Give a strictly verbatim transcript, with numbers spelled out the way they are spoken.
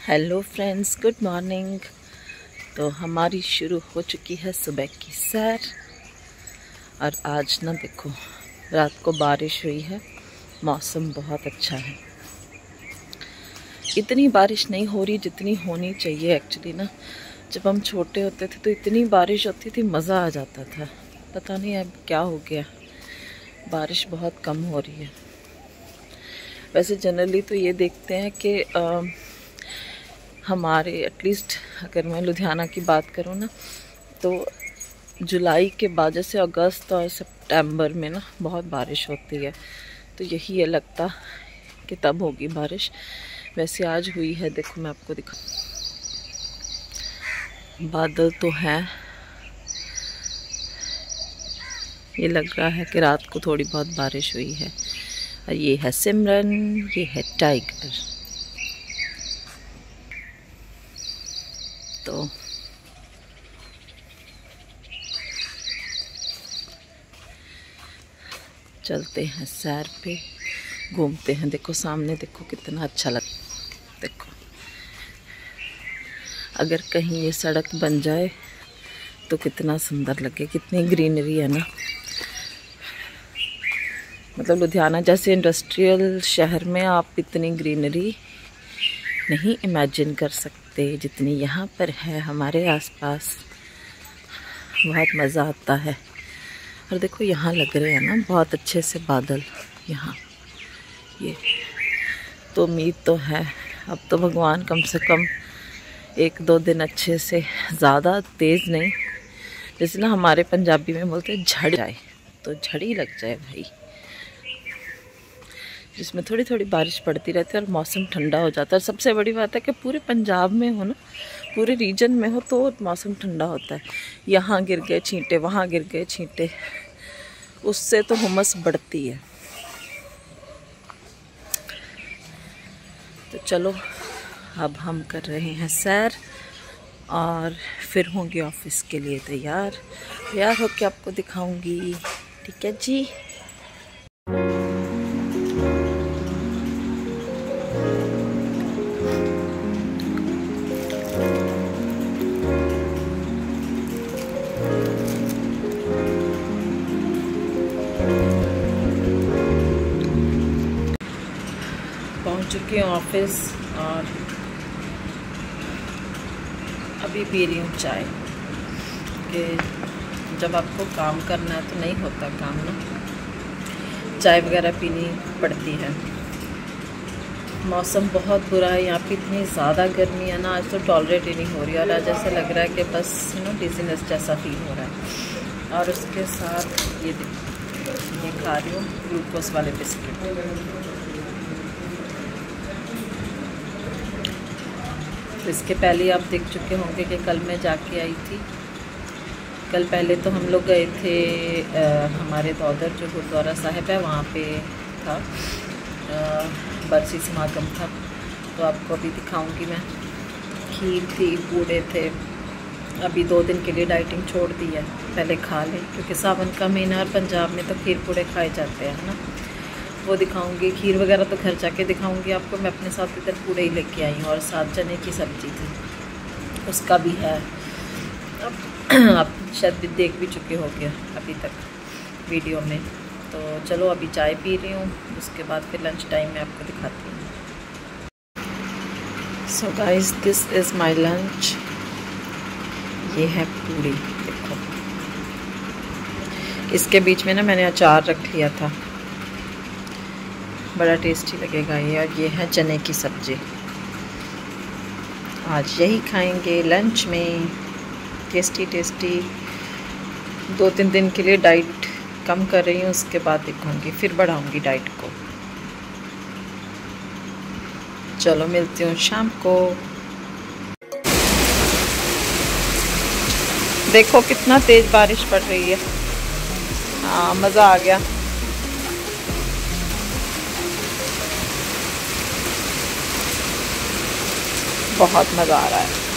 Hello friends, good morning. तो हमारी शुरू हो चुकी है सुबह की सैर। और आज ना देखो, रात को बारिश हुई है, मौसम बहुत अच्छा है। इतनी बारिश नहीं हो रही जितनी होनी चाहिए एक्चुअली ना। जब हम छोटे होते थे तो इतनी बारिश होती थी, मज़ा आ जाता था। पता नहीं अब क्या हो गया, बारिश बहुत कम हो रही है। वैसे जनरली तो ये देखते हैं कि आ, हमारे एटलीस्ट अगर मैं लुधियाना की बात करूँ ना, तो जुलाई के बाद जैसे अगस्त और सितंबर में ना बहुत बारिश होती है। तो यही है, लगता कि तब होगी बारिश। वैसे आज हुई है, देखो मैं आपको दिखा, बादल तो है। ये लग रहा है कि रात को थोड़ी बहुत बारिश हुई है। और ये है सिमरन, ये है टाइगर। तो चलते हैं सैर पे, घूमते हैं। देखो सामने, देखो कितना अच्छा लगता। देखो अगर कहीं ये सड़क बन जाए तो कितना सुंदर लगे, कितनी ग्रीनरी है ना। मतलब लुधियाना जैसे इंडस्ट्रियल शहर में आप इतनी ग्रीनरी नहीं इमेजिन कर सकते जितनी यहाँ पर है हमारे आसपास। बहुत मज़ा आता है। और देखो यहाँ लग रहे हैं ना बहुत अच्छे से बादल यहाँ। ये तो उम्मीद तो है अब तो भगवान कम से कम एक दो दिन अच्छे से, ज़्यादा तेज़ नहीं, जैसे ना हमारे पंजाबी में बोलते हैं झड़ जाए, तो झड़ी लग जाए भाई, जिसमें थोड़ी थोड़ी बारिश पड़ती रहती है और मौसम ठंडा हो जाता है। और सबसे बड़ी बात है कि पूरे पंजाब में हो ना, पूरे रीजन में हो तो मौसम ठंडा होता है। यहाँ गिर गए छींटे, वहाँ गिर गए छींटे, उससे तो हुमस बढ़ती है। तो चलो अब हम कर रहे हैं सैर और फिर होंगे ऑफिस के लिए तैयार। तैयार होके आपको दिखाऊंगी, ठीक है जी। पहुंच चुकी हूँ ऑफिस और अभी पी रही हूँ चाय। कि जब आपको काम करना है तो नहीं होता काम ना, चाय वगैरह पीनी पड़ती है। मौसम बहुत बुरा है यहाँ पे, इतनी ज़्यादा गर्मी है ना, आज तो टॉलरेट ही नहीं हो रही। और आज ऐसा लग रहा है कि बस ना डिजीनेस जैसा फील हो रहा है। और उसके साथ ये ये खा रही हूँ ग्लूकोज वाले बिस्किट। तो इसके पहले आप देख चुके होंगे कि कल मैं जाके आई थी। कल पहले तो हम लोग गए थे आ, हमारे दौदर जो गुरुद्वारा साहिब है वहाँ पे था, बरसी समागम था। तो आपको अभी दिखाऊंगी मैं। खीर थी, पूड़े थे। अभी दो दिन के लिए डाइटिंग छोड़ दी है, पहले खा लें क्योंकि सावन का महीना और पंजाब में तो खीर पूड़े खाए जाते हैं ना। वो दिखाऊंगी, खीर वगैरह तो घर जाके दिखाऊंगी आपको। मैं अपने साथ इधर पूड़े ही लेके आई हूँ और साथ चने की सब्ज़ी थी, उसका भी है। अब आप शायद भी देख भी चुके होंगे अभी तक वीडियो में। तो चलो अभी चाय पी रही हूँ, उसके बाद फिर लंच टाइम में आपको दिखाती हूँ। So guys, this is my lunch. ये है पूड़ी, देखो इसके बीच में ना मैंने अचार रख लिया था, बड़ा टेस्टी लगेगा ये। और ये है चने की सब्ज़ी। आज यही खाएंगे लंच में, टेस्टी टेस्टी। दो तीन दिन के लिए डाइट कम कर रही हूँ, उसके बाद दिखाऊंगी, फिर बढ़ाऊंगी डाइट को। चलो मिलती हूँ शाम को। देखो कितना तेज़ बारिश पड़ रही है। हाँ, मज़ा आ गया। बहुत मज़ा आ रहा है।